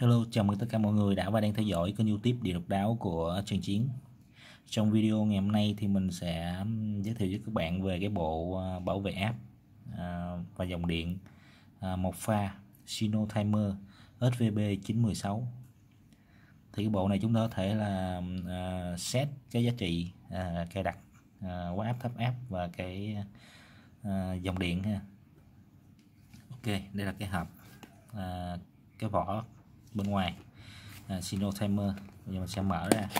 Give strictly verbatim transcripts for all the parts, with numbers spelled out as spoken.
Hello, chào mừng tất cả mọi người đã và đang theo dõi kênh YouTube Địa Độc Đáo của Trần Chiến. Trong video ngày hôm nay thì mình sẽ giới thiệu với các bạn về cái bộ bảo vệ áp và dòng điện một pha Sino Timer ét vê bê chín một sáu. Thì cái bộ này chúng ta có thể là set cái giá trị cài đặt quá áp, thấp áp và cái dòng điện ha. Ok, đây là cái hộp, cái vỏ bên ngoài à, Sino Timer. Bây giờ mình sẽ mở ra.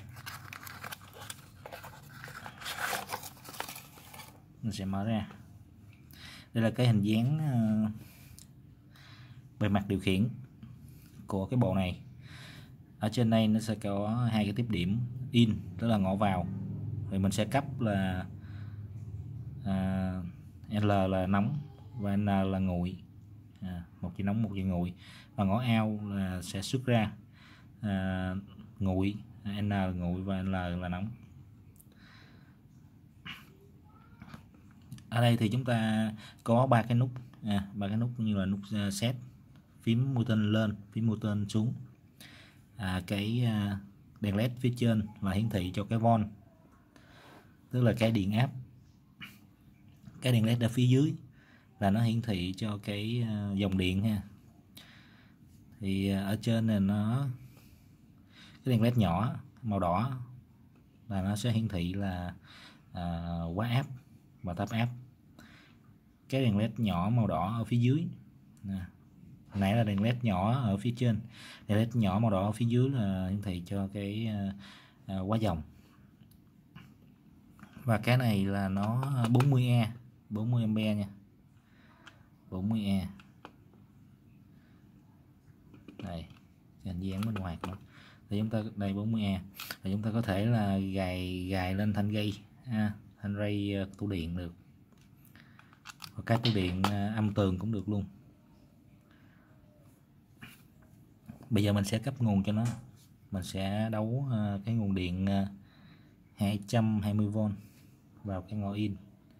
Mình sẽ mở ra. Đây là cái hình dáng uh, bề mặt điều khiển của cái bộ này. Ở trên đây nó sẽ có hai cái tiếp điểm in, tức là ngõ vào. Thì mình sẽ cấp là uh, L là nóng và N là nguội. À, một chữ nóng, một chữ nguội. Và ngõ out là sẽ xuất ra à, nguội, N là nguội và L là nóng. Ở đây thì chúng ta có ba cái nút, à, ba cái nút như là nút set, phím mũi tên lên, phím mũi tên xuống, à, cái à, đèn led phía trên là hiển thị cho cái von, tức là cái điện áp. Cái đèn led ở phía dưới là nó hiển thị cho cái uh, dòng điện ha. Thì uh, ở trên này nó cái đèn led nhỏ màu đỏ là nó sẽ hiển thị là uh, quá áp và thấp áp. Cái đèn led nhỏ màu đỏ ở phía dưới nè, hồi nãy là đèn led nhỏ ở phía trên, đèn led nhỏ màu đỏ ở phía dưới là hiển thị cho cái uh, uh, quá dòng. Và cái này là nó bốn mươi A, bốn mươi ampere nha, bốn mươi A. Đây, hình dáng bên ngoài của nó. Thì chúng ta đây bốn mươi A. Và chúng ta có thể là gài gài lên thanh dây, ha, thanh dây uh, tủ điện được. Và cái tủ điện uh, âm tường cũng được luôn. Bây giờ mình sẽ cấp nguồn cho nó. Mình sẽ đấu uh, cái nguồn điện uh, hai trăm hai mươi vôn vào cái ngõ in.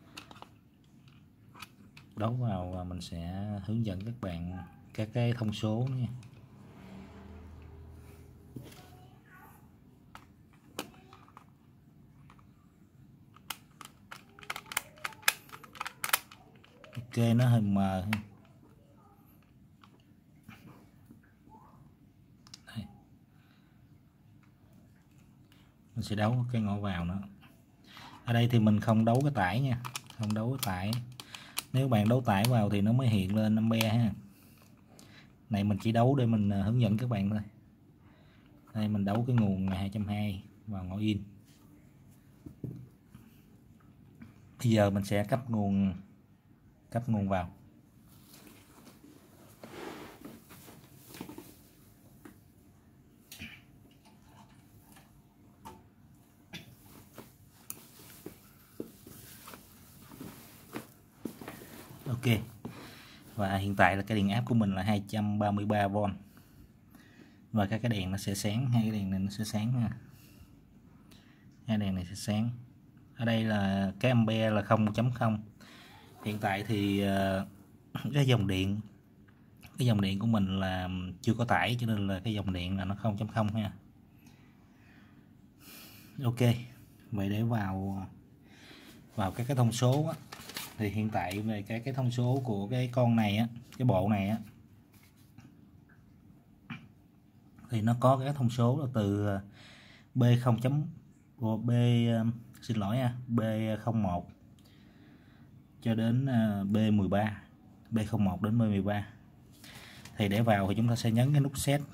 Đấu vào và mình sẽ hướng dẫn các bạn các cái thông số nha. Ok, nó hơi mờ. Đây. Mình sẽ đấu cái ngõ vào nữa. Ở đây thì mình không đấu cái tải nha, không đấu cái tải. Nếu bạn đấu tải vào thì nó mới hiện lên ampere ha. Này mình chỉ đấu để mình hướng dẫn các bạn thôi. Đây mình đấu cái nguồn hai trăm hai mươi vào ngõ in. Bây giờ mình sẽ cấp nguồn cấp nguồn vào. Ok. Và hiện tại là cái điện áp của mình là hai trăm ba mươi ba vôn. Và các cái đèn nó sẽ sáng, hai cái đèn này nó sẽ sáng ha. Hai đèn này sẽ sáng. Ở đây là cái ampere là không chấm không. Hiện tại thì uh, cái dòng điện cái dòng điện của mình là chưa có tải, cho nên là cái dòng điện là nó không chấm không ha. Ok. Vậy để vào vào các cái thông số á, thì hiện tại về cái cái thông số của cái con này á, cái bộ này á, thì nó có cái thông số là từ B không chấm B xin lỗi nha, B không một cho đến B mười ba, B không một đến B mười ba. Thì để vào thì chúng ta sẽ nhấn cái nút set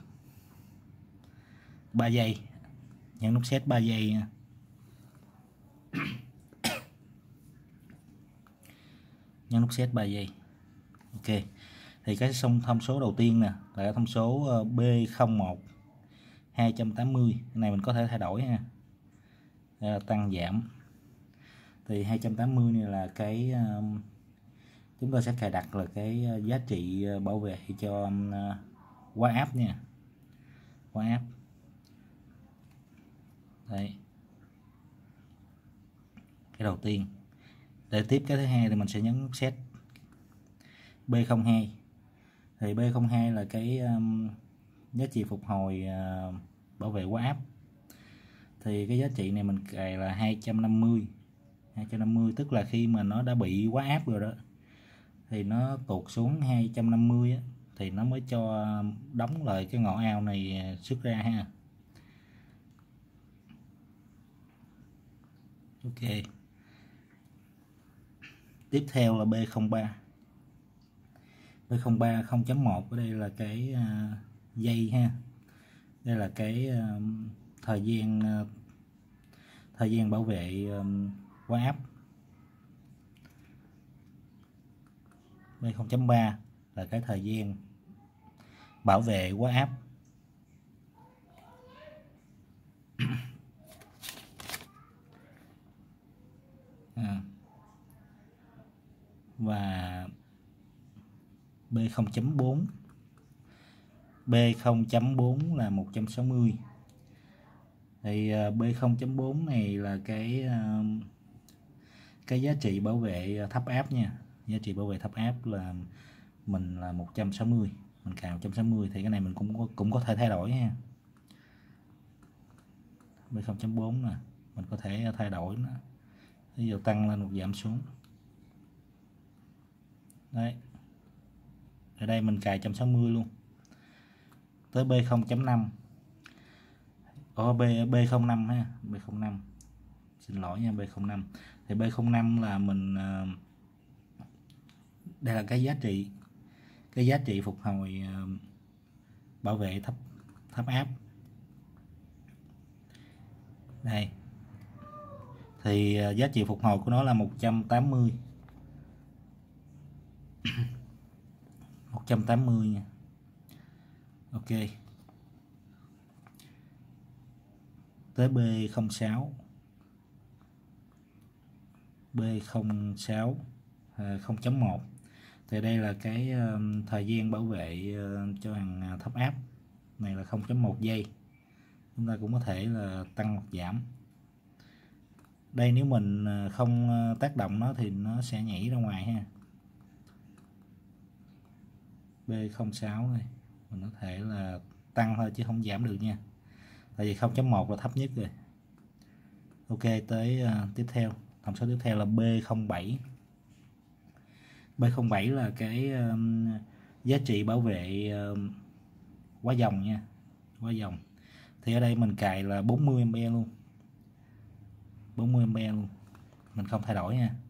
ba giây, nhấn nút set ba giây nha. Nhấn nút set ba giây. Ok. Thì cái thông số đầu tiên nè là cái thông số B không một hai trăm tám mươi. Cái này mình có thể thay đổi ha. Đây là tăng giảm. Thì hai trăm tám mươi này là cái um, chúng ta sẽ cài đặt là cái giá trị bảo vệ cho um, quá áp nha. Quá áp. Đây. Cái đầu tiên. Để tiếp cái thứ hai thì mình sẽ nhấn set B không hai. Thì B không hai là cái um, giá trị phục hồi uh, bảo vệ quá áp. Thì cái giá trị này mình cài là hai trăm năm mươi, hai trăm năm mươi, tức là khi mà nó đã bị quá áp rồi đó thì nó tụt xuống hai trăm năm mươi á, thì nó mới cho đóng lại cái ngõ ao này xuất ra ha. Ok, tiếp theo là B không ba. B không ba không chấm một, ở đây là cái uh, dây ha. Đây là cái uh, thời gian uh, thời gian bảo vệ um, quá áp. B không chấm ba là cái thời gian bảo vệ quá áp. À. Và B không chấm bốn, B không chấm bốn là một trăm sáu mươi. Thì uh, B không chấm bốn này là cái uh, cái giá trị bảo vệ thấp áp nha. Giá trị bảo vệ thấp áp là mình là một trăm sáu mươi, mình cài một trăm sáu mươi, thì cái này mình cũng có, cũng có thể thay đổi ha. B không chấm bốn nè, mình có thể thay đổi nó, ví dụ tăng lên hoặc giảm xuống. Đấy, ở đây mình cài một trăm sáu mươi luôn. Tới B không chấm năm, ở B B không năm ha, B không năm, xin lỗi nha, B không năm. Thì B không năm là mình uh, đây là cái giá trị cái giá trị phục hồi uh, bảo vệ thấp thấp áp. Đây thì uh, giá trị phục hồi của nó là một trăm tám mươi. một trăm tám mươi nha. Ok, tới B không sáu. B không sáu không chấm một, thì đây là cái uh, thời gian bảo vệ uh, cho hàng thấp áp này là không chấm một giây. Chúng ta cũng có thể là tăng hoặc giảm. Đây nếu mình không tác động nó thì nó sẽ nhảy ra ngoài ha. B không sáu này mình có thể là tăng thôi chứ không giảm được nha, tại vì không chấm một là thấp nhất rồi. Ok, tới uh, tiếp theo, thông số tiếp theo là B không bảy. B không bảy là cái um, giá trị bảo vệ um, quá dòng nha, quá dòng. Thì ở đây mình cài là bốn mươi am pe luôn, bốn mươi am pe luôn, mình không thay đổi nha.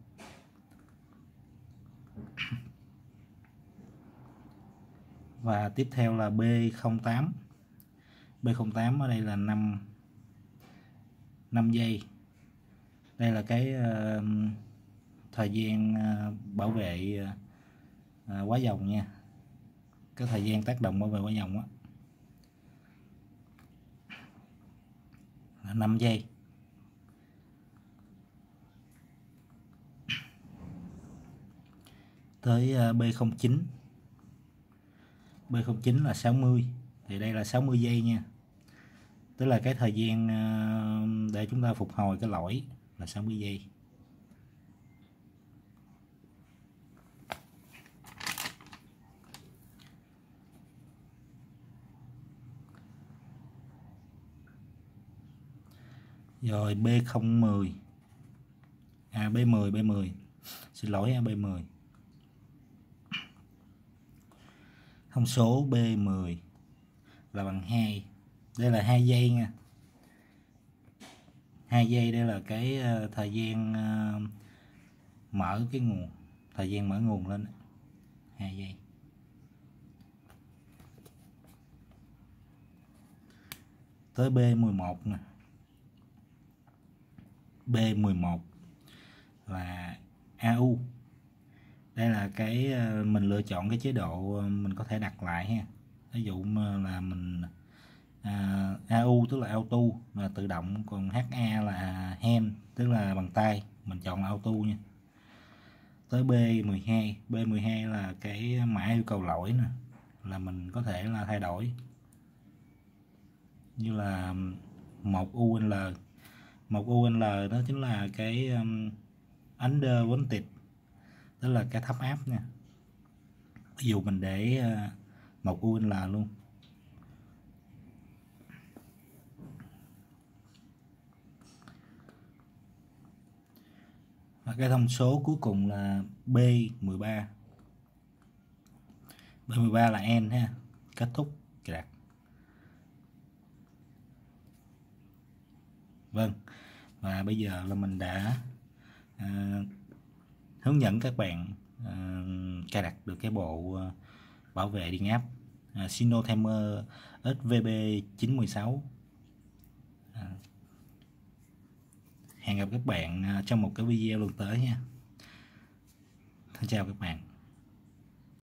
Và tiếp theo là B không tám. B không tám ở đây là năm năm giây. Đây là cái uh, thời gian uh, bảo vệ uh, quá dòng nha, cái thời gian tác động bảo vệ quá dòng á là năm giây. Tới uh, B không chín. B không chín là sáu mươi, thì đây là sáu mươi giây nha, tức là cái thời gian uh, để chúng ta phục hồi cái lỗi là sáu mươi giây. Rồi B không một không, à B mười, B mười, xin lỗi B mười. Thông số B mười là bằng hai. Đây là hai giây nha. hai giây đây là cái thời gian mở cái nguồn, thời gian mở nguồn lên hai giây. Tới B mười một nè. B mười một là a u. Đây là cái mình lựa chọn cái chế độ mình có thể đặt lại ha. Ví dụ là mình à, a u tức là auto là tự động, còn hát a là hand tức là bằng tay, mình chọn là auto nha. Tới B mười hai. B mười hai là cái mã yêu cầu lỗi nè, là mình có thể là thay đổi, như là một u en lờ. Một u en lờ đó chính là cái um, under voltage, tức là cái thấp áp nha. Ví dụ mình để uh, một u en lờ luôn, Và cái thông số cuối cùng là B mười ba. B mười ba là end ha, kết thúc cài đặt. Vâng, và bây giờ là mình đã à, hướng dẫn các bạn à, cài đặt được cái bộ à, bảo vệ điện áp à, Sinotimer ét vê bê chín một sáu. à, Hẹn gặp các bạn trong một cái video lần tới nha. Xin chào các bạn.